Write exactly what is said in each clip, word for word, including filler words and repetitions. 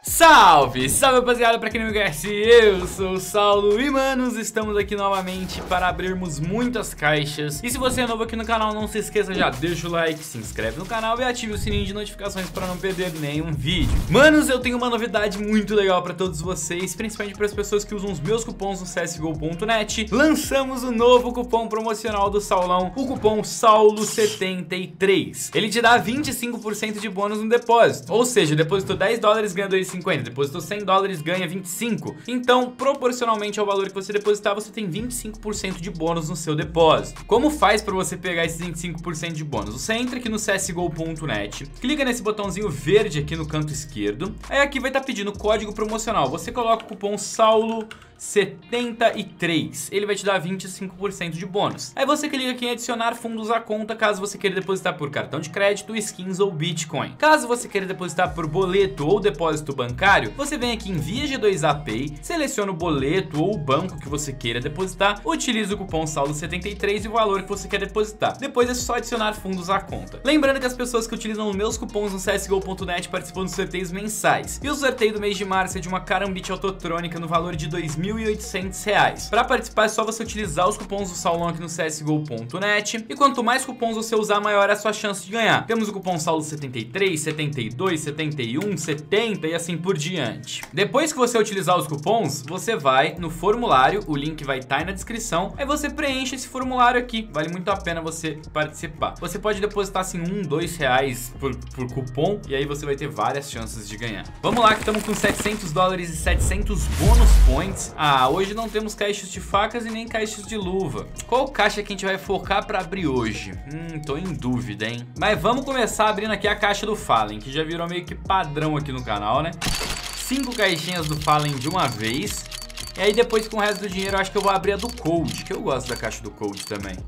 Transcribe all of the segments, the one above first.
Salve, salve rapaziada, pra quem não me conhece, eu sou o Saulo e manos, estamos aqui novamente para abrirmos muitas caixas. E se você é novo aqui no canal, não se esqueça, já deixa o like, se inscreve no canal e ative o sininho de notificações para não perder nenhum vídeo. Manos, eu tenho uma novidade muito legal para todos vocês, principalmente para as pessoas que usam os meus cupons no C S G O ponto net. Lançamos o novo cupom promocional do Saulão, o cupom Saulo setenta e três. Ele te dá vinte e cinco por cento de bônus no depósito, ou seja, depositou dez dólares, ganha dois e cinquenta, depositou cem dólares, ganha vinte e cinco. Então, proporcionalmente ao valor que você depositar, você tem vinte e cinco por cento de bônus no seu depósito. Como faz para você pegar esses vinte e cinco por cento de bônus? Você entra aqui no C S G O ponto net, clica nesse botãozinho verde aqui no canto esquerdo, aí aqui vai estar pedindo código promocional. Você coloca o cupom Saulo setenta e três, ele vai te dar vinte e cinco por cento de bônus. Aí você clica aqui em adicionar fundos à conta, caso você queira depositar por cartão de crédito, skins ou Bitcoin. Caso você queira depositar por boleto ou depósito bancário, você vem aqui em Via G dois A Pay, seleciona o boleto ou o banco que você queira depositar, utiliza o cupom Saulo setenta e três e o valor que você quer depositar. Depois é só adicionar fundos à conta. Lembrando que as pessoas que utilizam os meus cupons no C S G O ponto net participam dos sorteios mensais. E o sorteio do mês de março é de uma Karambit autotrônica no valor de dois mil e oitocentos reais. Para participar é só você utilizar os cupons do Saulão aqui no C S G O ponto net. E quanto mais cupons você usar, maior é a sua chance de ganhar. Temos o cupom Saulo setenta e três, setenta e dois, setenta e um, setenta e assim por diante. Depois que você utilizar os cupons, você vai no formulário, o link vai estar aí na descrição. Aí você preenche esse formulário aqui. Vale muito a pena você participar. Você pode depositar assim um, dois reais por, por cupom e aí você vai ter várias chances de ganhar. Vamos lá que estamos com setecentos dólares e setecentos bônus points. Ah, hoje não temos caixas de facas e nem caixas de luva. Qual caixa que a gente vai focar para abrir hoje? Hum, tô em dúvida, hein? Mas vamos começar abrindo aqui a caixa do Fallen, que já virou meio que padrão aqui no canal, né? Cinco caixinhas do Fallen de uma vez. E aí depois com o resto do dinheiro eu acho que eu vou abrir a do Cold, que eu gosto da caixa do Cold também.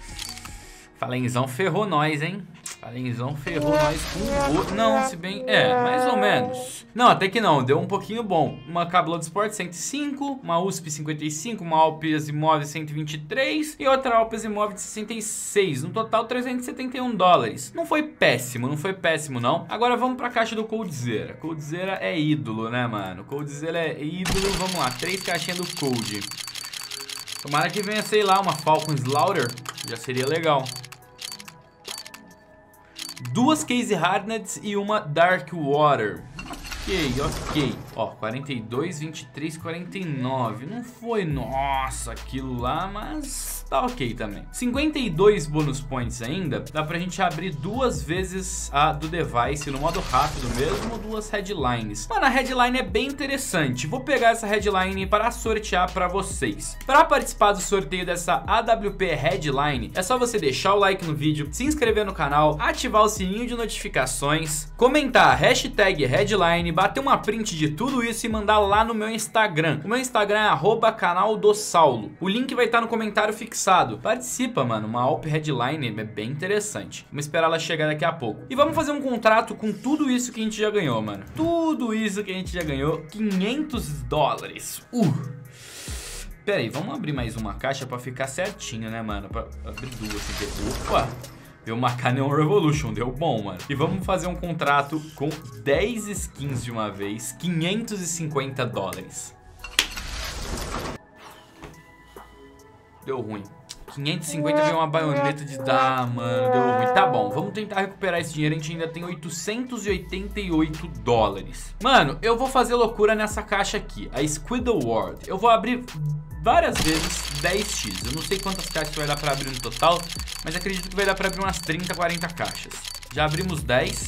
Fallenzão ferrou nós, hein? Fallenzão ferrou nós com o... Não, se bem... É, mais ou menos. Não, até que não. Deu um pouquinho bom. Uma Cablo de Sport cento e cinco, uma U S P cinquenta e cinco, uma Alp Asimov cento e vinte e três e outra Alp Asimov de sessenta e seis. No total, trezentos e setenta e um dólares. Não foi péssimo, não foi péssimo, não. Agora vamos pra caixa do Coldzera. Coldzera é ídolo, né, mano? Coldzera é ídolo. Vamos lá, três caixinhas do Cold. Tomara que venha, sei lá, uma Falcon Slaughter. Já seria legal. Duas Case Hardened e uma Dark Water. Ok, ok. Ó, quarenta e dois, vinte e três, quarenta e nove. Não foi, nossa, aquilo lá, mas tá ok também. cinquenta e dois bonus points ainda. Dá pra gente abrir duas vezes a do device no modo rápido mesmo, ou duas headlines. Mano, a headline é bem interessante. Vou pegar essa headline para sortear pra vocês. Para participar do sorteio dessa A W P Headline, é só você deixar o like no vídeo, se inscrever no canal, ativar o sininho de notificações, comentar hashtag headline, bater uma print de tudo isso e mandar lá no meu Instagram. O meu Instagram é arroba canal do Saulo. O link vai estar no comentário fixado. Participa, mano. Uma Alp Headline é bem interessante. Vamos esperar ela chegar daqui a pouco. E vamos fazer um contrato com tudo isso que a gente já ganhou, mano. Tudo isso que a gente já ganhou. quinhentos dólares. Uh! Pera aí, vamos abrir mais uma caixa pra ficar certinho, né, mano? Pra abrir duas assim. Opa! Deu uma Canyon Revolution, deu bom, mano. E vamos fazer um contrato com dez skins de uma vez, quinhentos e cinquenta dólares. Deu ruim. quinhentos e cinquenta veio uma baioneta de... Ah, mano, deu ruim. Tá bom, vamos tentar recuperar esse dinheiro. A gente ainda tem oitocentos e oitenta e oito dólares. Mano, eu vou fazer loucura nessa caixa aqui, a Squidward. Eu vou abrir várias vezes dez x. Eu não sei quantas caixas vai dar pra abrir no total, mas acredito que vai dar pra abrir umas trinta, quarenta caixas. Já abrimos dez.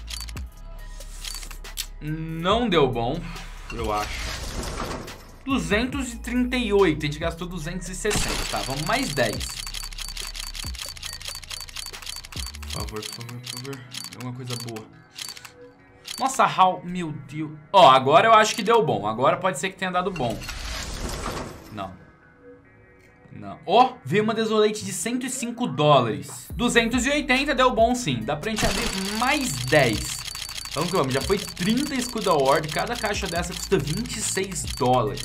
Não deu bom, eu acho. duzentos e trinta e oito, a gente gastou duzentos e sessenta, tá? Vamos mais dez. Por favor, por favor, por favor. Alguma coisa boa. Nossa, Hal, meu Deus. Ó, agora eu acho que deu bom. Agora pode ser que tenha dado bom. Não. Não. Ó, veio uma Desolate de cento e cinco dólares. duzentos e oitenta deu bom sim. Dá pra gente abrir mais dez. Vamos que vamos. Já foi trinta Squidward. Cada caixa dessa custa vinte e seis dólares.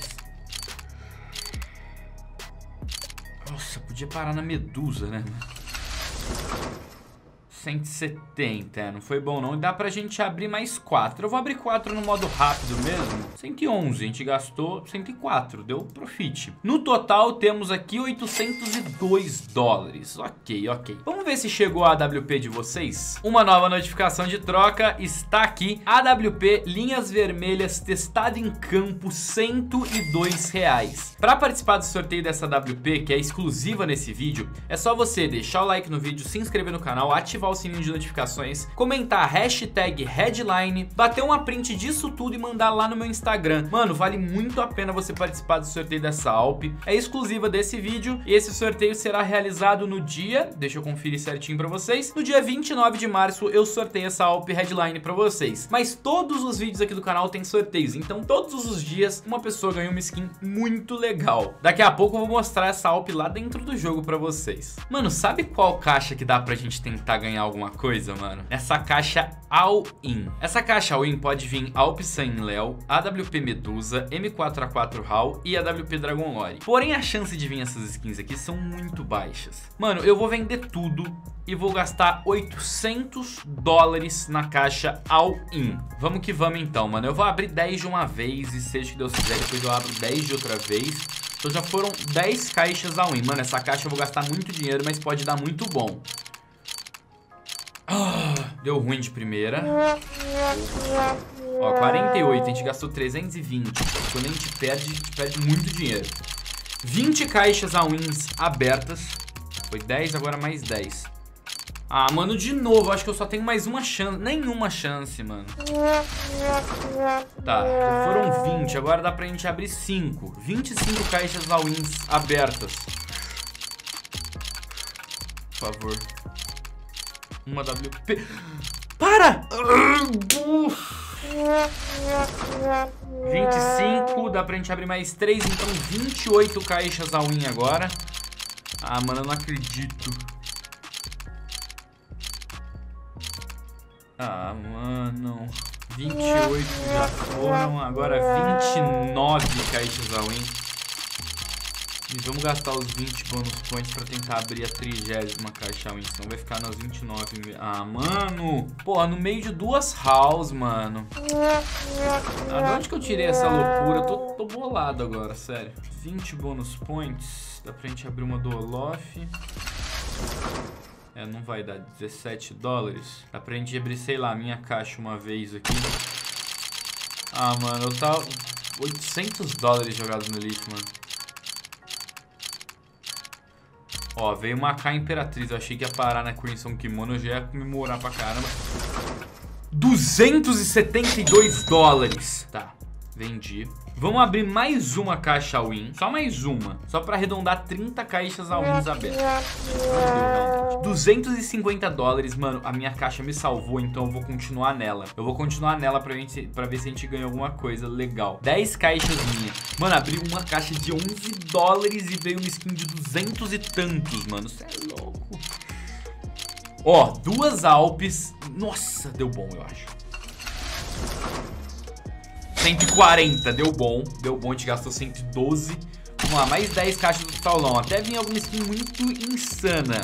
Nossa, podia parar na Medusa, né? cento e setenta, é, não foi bom não. Dá pra gente abrir mais quatro. Eu vou abrir quatro no modo rápido mesmo. cento e onze, a gente gastou cento e quatro, deu profit. No total temos aqui oitocentos e dois dólares. Ok, ok. Vamos ver se chegou a AWP de vocês. Uma nova notificação de troca está aqui. A W P Linhas Vermelhas testada em campo, cento e dois reais. Para participar do sorteio dessa W P, que é exclusiva nesse vídeo, é só você deixar o like no vídeo, se inscrever no canal, ativar o sininho de notificações, comentar hashtag headline, bater uma print disso tudo e mandar lá no meu Instagram. Mano, vale muito a pena você participar do sorteio dessa Alp. É exclusiva desse vídeo e esse sorteio será realizado no dia, deixa eu conferir certinho pra vocês, no dia vinte e nove de março eu sorteio essa Alp Headline pra vocês. Mas todos os vídeos aqui do canal tem sorteios, então todos os dias uma pessoa ganha uma skin muito legal. Daqui a pouco eu vou mostrar essa Alp lá dentro do jogo pra vocês. Mano, sabe qual caixa que dá pra gente tentar ganhar alguma coisa, mano? Essa caixa All-In. Essa caixa All-In pode vir Alp San Léo, A W P Medusa, M quatro A quatro HAL e A W P Dragon Lore. Porém, a chance de vir essas skins aqui são muito baixas. Mano, eu vou vender tudo e vou gastar oitocentos dólares na caixa All-In. Vamos que vamos então, mano. Eu vou abrir dez de uma vez e seja que Deus quiser, depois eu abro dez de outra vez. Então já foram dez caixas All-In. Mano, essa caixa eu vou gastar muito dinheiro, mas pode dar muito bom. Ah, deu ruim de primeira. Ó, quarenta e oito, a gente gastou trezentos e vinte. Quando a gente perde, a gente perde muito dinheiro. vinte caixas All-Ins abertas. Foi dez, agora mais dez. Ah, mano, de novo, acho que eu só tenho mais uma chance. Nenhuma chance, mano. Tá, já foram vinte, agora dá pra gente abrir cinco. vinte e cinco caixas All-Ins abertas. Por favor. Uma W P. Para! vinte e cinco, dá pra gente abrir mais três, então vinte e oito caixas All-In agora. Ah, mano, eu não acredito. Ah, mano. vinte e oito já foram, agora vinte e nove caixas All-In. E vamos gastar os vinte bônus points pra tentar abrir a trigésima caixa All-In, senão vai ficar nas vinte e nove. Ah, mano. Porra, no meio de duas house, mano. Ah, de onde que eu tirei essa loucura? Eu tô, tô bolado agora, sério. vinte bônus points. Dá pra gente abrir uma do Olof. É, não vai dar dezessete dólares. Dá pra gente abrir, sei lá, a minha caixa uma vez aqui. Ah, mano, eu tava... oitocentos dólares jogados no lixo, mano. Ó, veio uma K Imperatriz. Eu achei que ia parar na Crimson Kimono. Eu já ia comemorar pra caramba. duzentos e setenta e dois dólares. Tá, vendi. Vamos abrir mais uma caixa All-In. Só mais uma. Só pra arredondar trinta caixas All-Ins abertas. duzentos e cinquenta dólares, mano. A minha caixa me salvou, então eu vou continuar nela. Eu vou continuar nela pra, gente, pra ver se a gente ganha alguma coisa legal. dez caixas minha. Mano, abri uma caixa de onze dólares e veio uma skin de duzentos e tantos, mano. Você é louco. Ó, duas Alpes. Nossa, deu bom, eu acho. cento e quarenta, deu bom. Deu bom, a gente gastou cento e doze. Vamos lá, mais dez caixas do taulão. Até vinha alguma skin muito insana.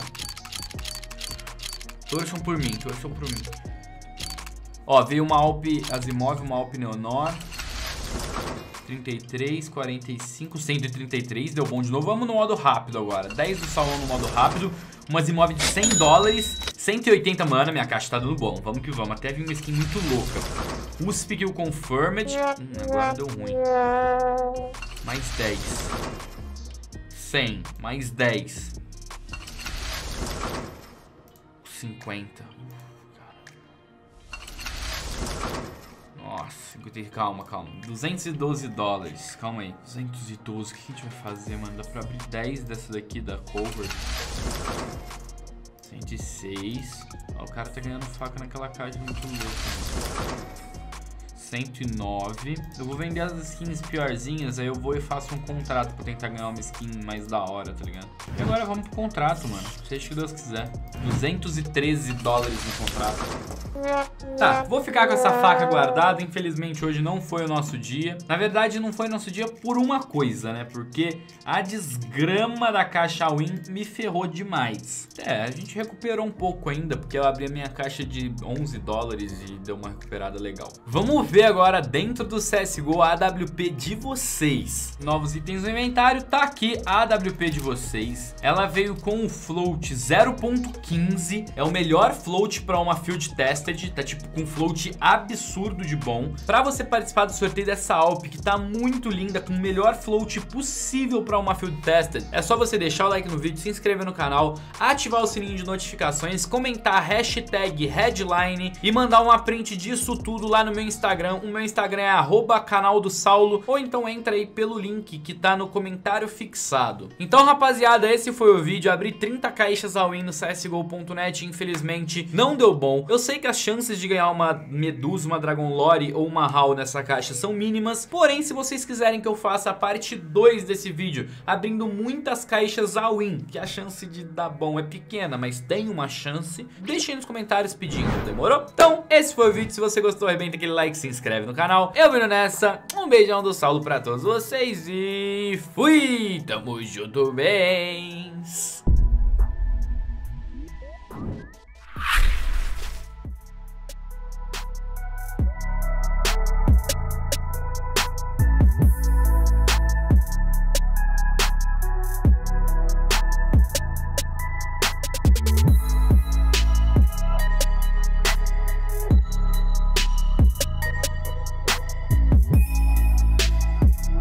Torçam por mim, torçam por mim. Ó, veio uma Alp Asimov, uma Alp Neonor. trinta e três, quarenta e cinco, cento e trinta e três. Deu bom de novo. Vamos no modo rápido agora. dez do salão no modo rápido. Uma Asimov de cem dólares. cento e oitenta, mano. Minha caixa tá dando bom. Vamos que vamos. Até vi uma skin muito louca. U S P Kill Confirmed. Hum, agora deu ruim. Mais dez. cem. Mais dez. cinquenta. Nossa, calma, calma. duzentos e doze dólares. Calma aí. duzentos e doze. O que a gente vai fazer, mano? Dá pra abrir dez dessa daqui da cover. cento e seis. Ó, o cara tá ganhando faca naquela caixa muito louca. cento e nove. Eu vou vender as skins piorzinhas, aí eu vou e faço um contrato pra tentar ganhar uma skin mais da hora, tá ligado? E agora vamos pro contrato, mano. Seja o que Deus quiser. duzentos e treze dólares no contrato. Tá, vou ficar com essa faca guardada. Infelizmente hoje não foi o nosso dia. Na verdade não foi nosso dia por uma coisa, né? Porque a desgrama da caixa Win me ferrou demais. É, a gente recuperou um pouco ainda, porque eu abri a minha caixa de onze dólares e deu uma recuperada legal. Vamos ver agora dentro do C S G O a AWP de vocês. Novos itens no inventário, tá aqui a AWP de vocês. Ela veio com o float zero ponto quinze, é o melhor float para uma field tested, tá tipo com um float absurdo de bom. Para você participar do sorteio dessa A W P que tá muito linda, com o melhor float possível para uma field tested, é só você deixar o like no vídeo, se inscrever no canal, ativar o sininho de notificações, comentar a hashtag headline e mandar uma print disso tudo lá no meu Instagram. O meu Instagram é arroba canal do Saulo, ou então entra aí pelo link que tá no comentário fixado. Então rapaziada, esse foi o vídeo. Abri trinta caixas all in no C S G O ponto net, infelizmente não deu bom. Eu sei que as chances de ganhar uma Medusa, uma Dragon Lore ou uma Hall nessa caixa são mínimas, porém se vocês quiserem que eu faça a parte dois desse vídeo, abrindo muitas caixas all in, que a chance de dar bom é pequena, mas tem uma chance, deixem nos comentários pedindo, demorou? Então esse foi o vídeo. Se você gostou, arrebenta aquele like, se inscreve no canal. Eu viro nessa, um beijão do Saulo pra todos vocês e fui! Tamo junto, bens!